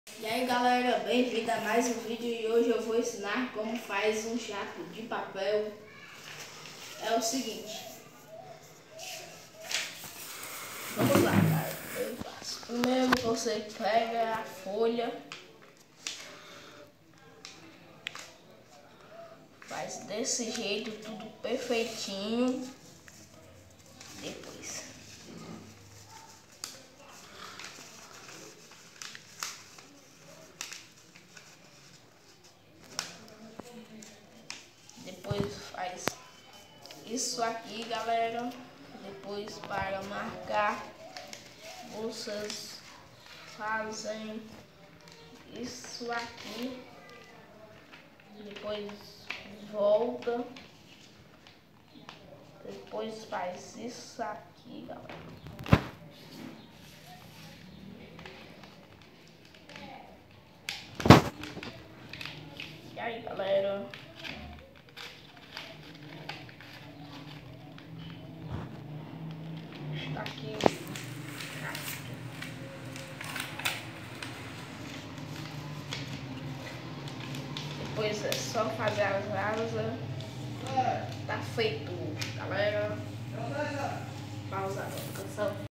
E aí galera, bem-vindo a mais um vídeo e hoje eu vou ensinar como faz um jato de papel. É o seguinte, vamos lá cara, eu faço. Primeiro você pega a folha, faz desse jeito tudo perfeitinho, depois faz isso aqui galera, depois para marcar vocês fazem isso aqui, depois volta, depois faz isso aqui galera. E aí galera, está aqui. Depois é só fazer as asas. Tá feito, galera. Pausa a canção.